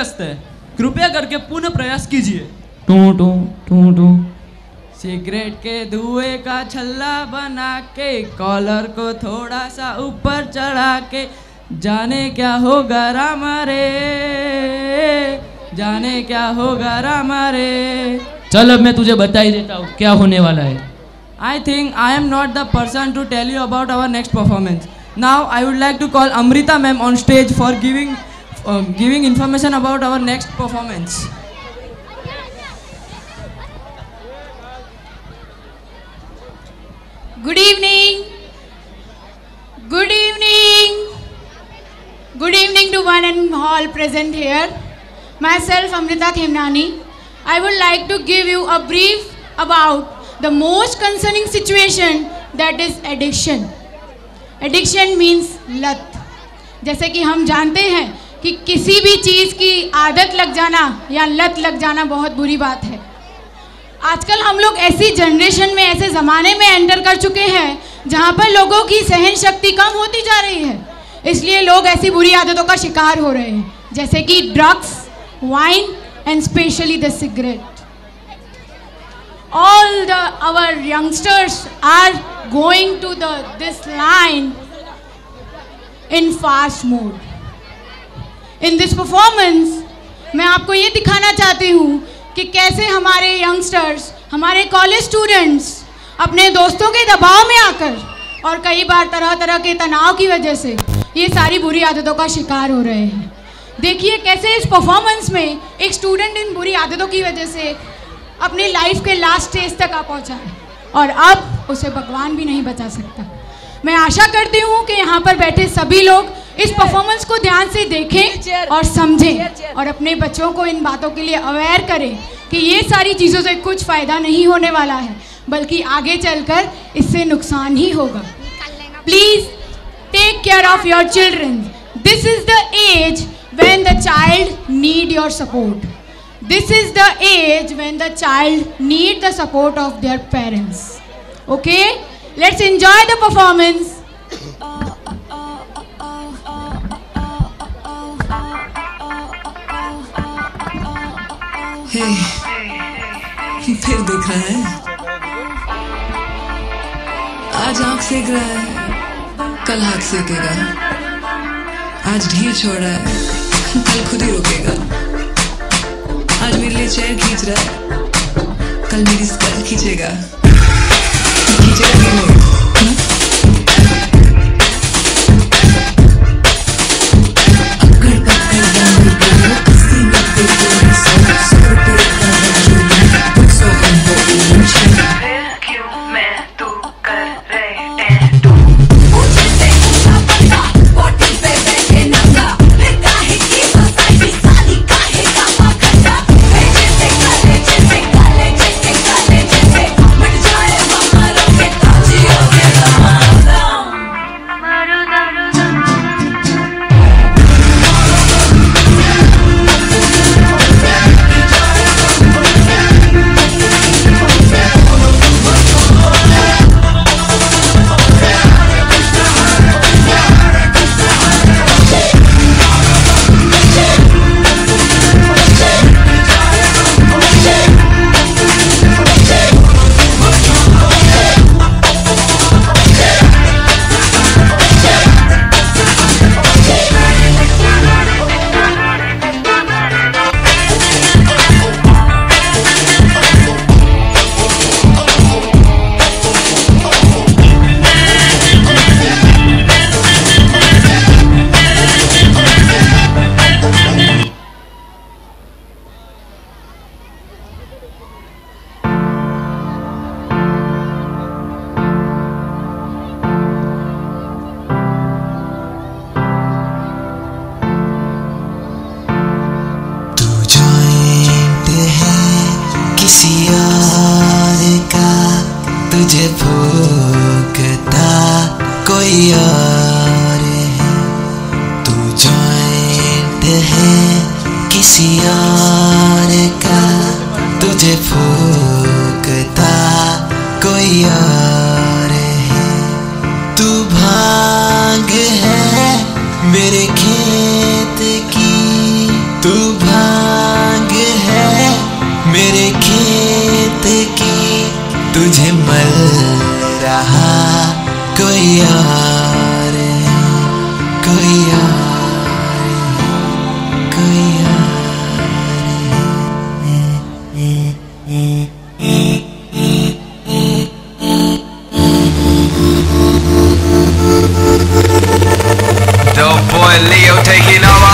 व्यस्त है, कृपया करके पुनः प्रयास कीजिए। टू टू टू टू। सिगरेट के धुएं का छल्ला बना के कॉलर को थोड़ा सा ऊपर चढ़ा के, जाने क्या होगा रामा रे, जाने क्या होगा रामा रे। चल अब मैं तुझे बता ही देता हूँ क्या होने वाला है। I think I am not the person to tell you about our next performance. Now I would like to call Amrita ma'am on stage for giving information about our next performance. Good evening. Good evening. Good evening to one and all present here. Myself Amrita Khemnani. I would like to give you a brief about the most concerning situation, that is addiction. Addiction means लत। जैसे कि हम जानते हैं कि किसी भी चीज़ की आदत लग जाना या लत लग जाना बहुत बुरी बात है। आजकल हम लोग ऐसी जनरेशन में, ऐसे ज़माने में एंटर कर चुके हैं जहाँ पर लोगों की सहन शक्ति कम होती जा रही है, इसलिए लोग ऐसी बुरी आदतों का शिकार हो रहे हैं, जैसे कि drugs, wine and specially the cigarette. All our youngsters are going to this line in fast mode. In this performance, मैं आपको ये दिखाना चाहती हूँ कि कैसे हमारे youngsters, हमारे कॉलेज स्टूडेंट्स अपने दोस्तों के दबाव में आकर और कई बार तरह तरह के तनाव की वजह से ये सारी बुरी आदतों का शिकार हो रहे हैं। देखिए कैसे इस परफॉर्मेंस में एक स्टूडेंट इन बुरी आदतों की वजह से अपनी लाइफ के लास्ट स्टेज तक आ पहुंचा है और अब उसे भगवान भी नहीं बचा सकता। मैं आशा करती हूं कि यहाँ पर बैठे सभी लोग इस परफॉर्मेंस को ध्यान से देखें और समझें और अपने बच्चों को इन बातों के लिए अवेयर करें कि ये सारी चीज़ों से कुछ फ़ायदा नहीं होने वाला है, बल्कि आगे चलकर इससे नुकसान ही होगा। Please take care of your children. This is the age when the child need your support. This is the age when the child need the support of their parents. Okay? Let's enjoy the performance. Hey, फिर देखा है, आज आँख सेक रहा है, कल हाथ सेकेगा, आज ढील छोड़ रहा है, कल खुद ही रोकेगा। आज मेरे लिए चेयर खींच रहा है, कल मेरी स्कर्ट खींचेगा, खींचेगा कि नहीं? तुझे भूखता कोई और है, तू जॉइंट है किसी और का, तुझे भूखता कोई और है, तू भाग है मेरे खेत की, तू भांग है मेरे खेत की, तुझे मल रहा कोई और है, कोई और है, कोई Dope boy Leo taking over.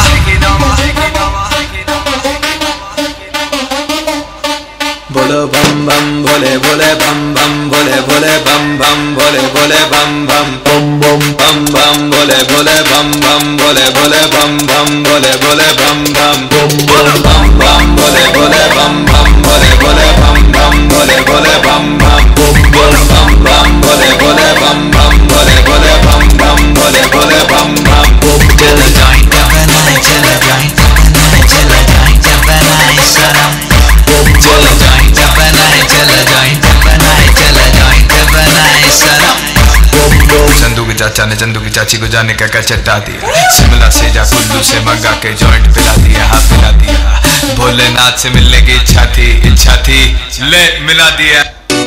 Bolo bum bum, bole bole bum bum, bole bole bum bum, bole bole bum bum, bum bum bum bum, bole bole bum bum, bole bole bum bum, bole bole bum bum, bolo bum bum, bole bole bum bum, bole bole bum bum, bole bole bum bum, bolo bum bum, bole bole bum bum, bole bole bum bum, bole bole bum bum. चला जाए बनाए, चला जाए बनाए, चला जाए बनाए सनम, चला जाए बनाए, चला जाए बनाए, चला जाए बनाए सनम। चंदू के चाचा ने चंदू की चाची को जाने का क्या चट्टा दिया, शिमला से जा कुल्लू से मंगा के जॉइंट पिला दिया, हाँ पिला दिया। भोलेनाथ से मिलने की इच्छा थी ले मिला दिया।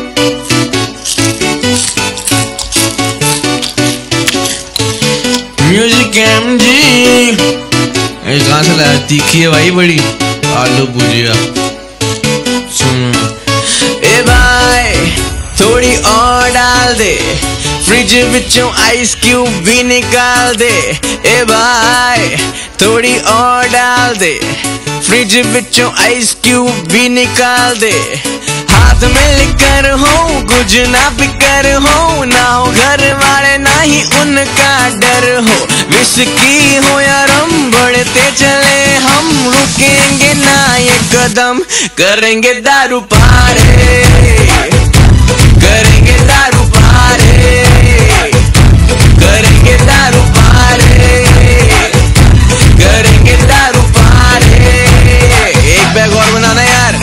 म्यूजिक एम जी कहाँ से लाया? तीखी है भाई बड़ी, आलू भुजिया। सुन ए भाई थोड़ी और डाल दे, फ्रिज विचों आइस क्यूब भी निकाल दे। ए भाई थोड़ी और डाल दे, फ्रिज विचों आइस क्यूब भी निकाल दे। हाथ में लिकर हो कुछ ना फिकर हो, ना हो घर वाले ना ही उनका डर हो। विस्की हो या रम बढ़ते चले हम, रुकेंगे ना ये कदम, करेंगे दारू पारे, करेंगे दारू पारे, करेंगे दारू पारे, करेंगे दारू पारे। एक बैग और बनाना यार।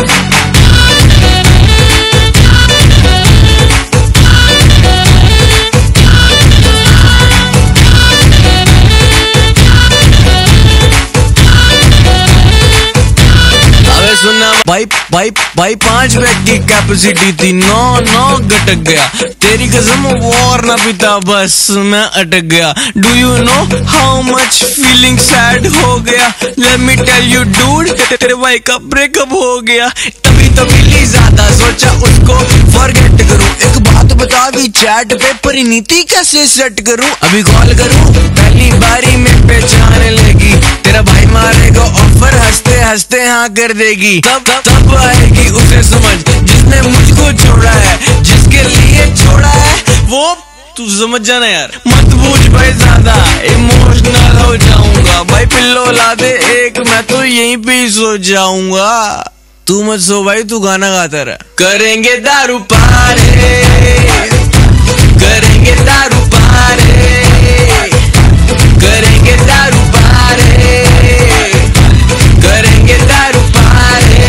सुनना भाई 5 बैग की कैपेसिटी थी, 9 घटक गया। तेरी कसम और ना पीता बस मैं अटक गया। Do you know how much feeling sad हो गया? Let me tell you dude, तेरे भाई का ब्रेकअप हो गया। तभी तो मिली ज्यादा, सोचा उसको फॉरगेट करूं। एक बात बता दी चैट पे परिणीति कैसे सेट करूं? अभी कॉल करूं पहली बारी में पहचान लेगी, तेरा भाई मारेगा ऑफर, हंसते हंसते हाँ कर देगी। तब आएगी उसे समझ जिसने मुझको छोड़ा है, जिसके लिए छोड़ा है वो तू समझ जाना यार। मत पूछ भाई ज्यादा, इमोशनल हो जाऊंगा। भाई पिल्लो ला दे एक, मैं तो यहीं पे सो जाऊंगा। तू मत सो भाई, तू गाना गाता रहा। करेंगे दारू पारे, करेंगे दारू पारे, करेंगे दारू पारे, करेंगे दारू पारे।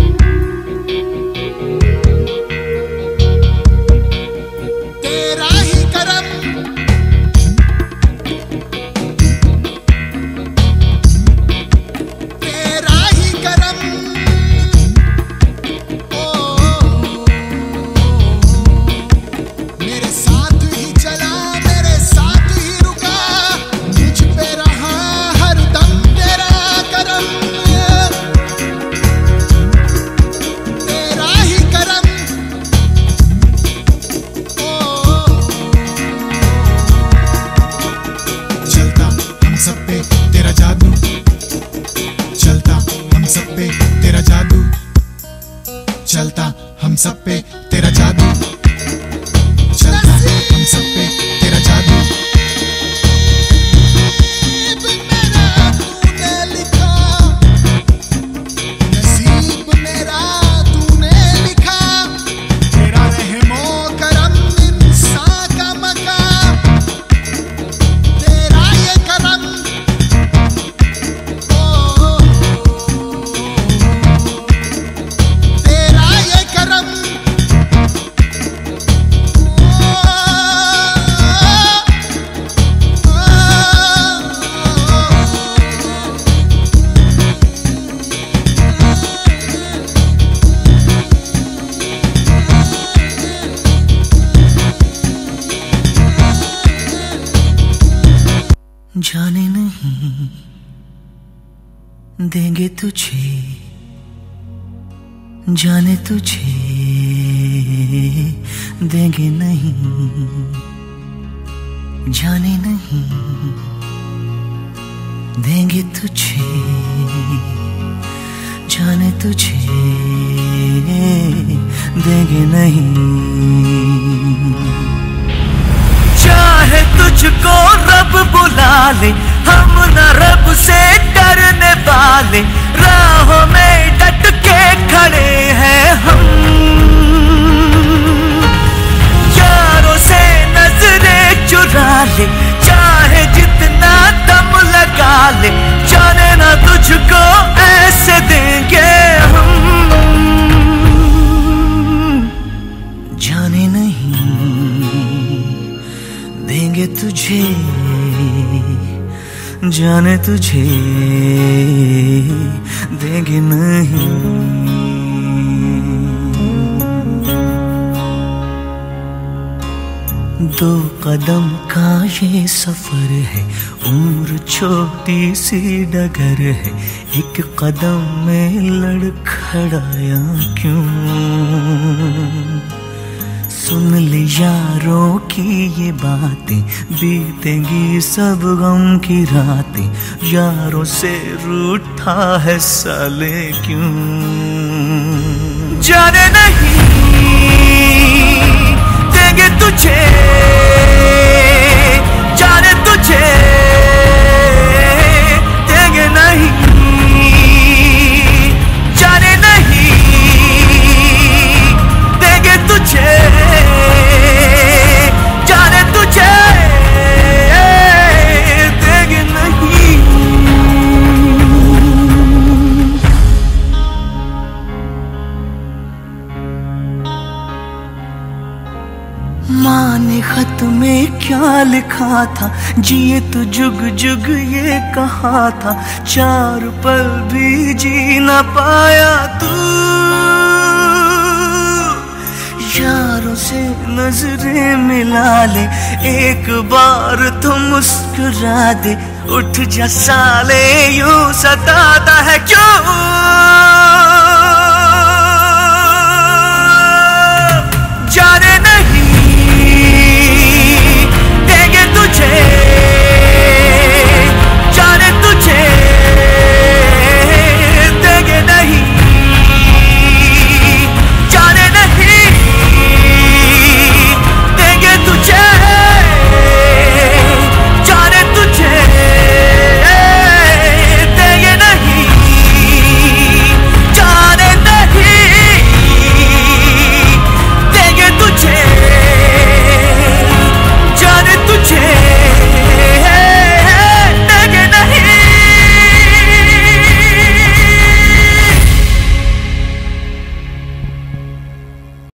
तेरा ही जाने नहीं देंगे तुझे, जाने तुझे देंगे नहीं, जाने नहीं देंगे तुझे, जाने तुझे देंगे नहीं। चाहे तुझको रब बुला ले, हम न रब से डरने वाले, राहों में डट के खड़े हैं हम। यारों से नजरें चुरा ले, चाहे जितना दम लगा ले, जाने ना तुझको ऐसे देंगे हम। जाने नहीं देंगे तुझे, जाने तुझे देंगे नहीं। दो कदम का ये सफर है, उम्र छोटी सी डगर है, एक कदम में लड़खड़ाया क्यों। सुन ले यारों की ये बातें, बीतेंगी सब गम की रातें, यारों से रूठा है साले क्यों। जाने नहीं देंगे तुझे, जाने तुझे देंगे नहीं, जाने नहीं देंगे तुझे, जाने तुझे देंगे नहीं। माँ ने खत में क्या लिखा था, जिए तो जुग जुग ये कहा था, चार पल भी जी ना पाया तू। यारों से नजरें मिला ले, एक बार तो मुस्कुरा दे, उठ जा साले यूं सताता है क्यों। जाने